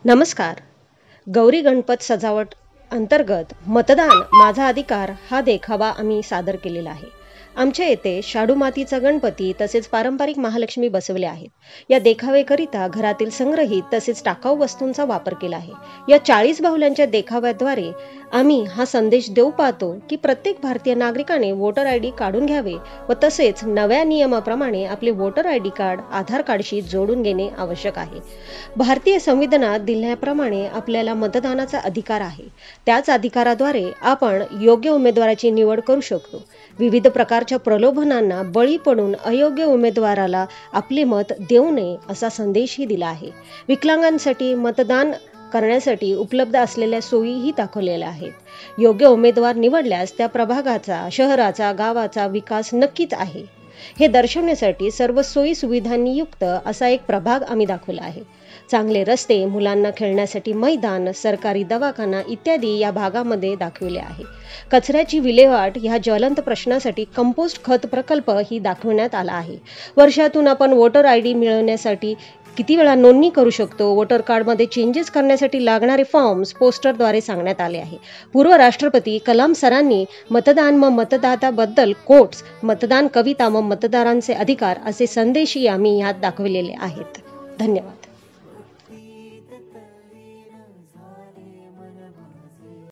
नमस्कार. गौरी गणपत सजावट अंतर्गत मतदान माझा अधिकार हा देखावा आम्ही सादर केलेला आहे. आमच्या येथे शाडू मातीचा गणपती तसेच पारंपरिक महालक्ष्मी बसवले आहेत. या देखावेकरिता घरातील संग्रहित तसेच टाकाऊ वस्तूंचा वापर केला आहे. या 40 बाहुल्यांच्या देखाव्याद्वारे आम्ही हा संदेश देऊ पाहतो की प्रत्येक भारतीय नागरिकाने वोटर आयडी काढून घ्यावे व तसेच नव्या नियमाप्रमाणे आपले वोटर आयडी कार्ड आधार कार्डशी जोडून घेणे आवश्यक आहे. भारतीय संविधानात दिल्याप्रमाणे आपल्याला मतदानाचा अधिकार आहे. त्याच अधिकाराद्वारे आपण योग्य उमेदवाराची निवड करू शकतो. विविध प्रकारच्या प्रलोभनांना बळी पडून अयोग्य उमेदवाराला आपले मत देऊ नये असा संदेशही दिला आहे. विकलांगांसाठी मतदान करण्यासाठी उपलब्ध असलेल्या सोयीही दाखवलेल्या आहेत. योग्य उमेदवार निवडल्यास त्या प्रभागाचा, शहराचा, गावाचा विकास नक्कीच आहे हे दर्शवण्यासाठी सर्व सोयी सुविधांनी युक्त असा एक प्रभाग आम्ही दाखवला आहे. चांगले रस्ते, मुलांना खेळण्यासाठी मैदान, सरकारी दवाखाना इत्यादी या भागामध्ये दाखविले आहे. कचऱ्याची विल्हेवाट ह्या ज्वलंत प्रश्नासाठी कंपोस्ट खत प्रकल्प ही दाखवण्यात आला आहे. वर्षातून आपण वोटर आयडी मिळवण्यासाठी किती वेळा नोंदणी करू शकतो, वोटर कार्डमध्ये चेंजेस करण्यासाठी लागणारे फॉर्म्स पोस्टरद्वारे सांगण्यात आले आहे. पूर्व राष्ट्रपती कलाम सरांनी मतदान व मतदाताबद्दल कोट्स, मतदान कविता व मतदारांचे अधिकार असे संदेशही आम्ही यात दाखवलेले आहेत. धन्यवाद.